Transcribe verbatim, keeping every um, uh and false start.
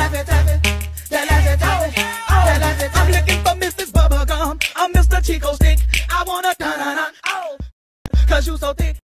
Laffy Taffy, that Laffy Taffy, that Laffy Taffy. I'm looking for Missus Bubblegum, I'm Mister Chico Stick. I wanna da da da, oh, cause you so thick.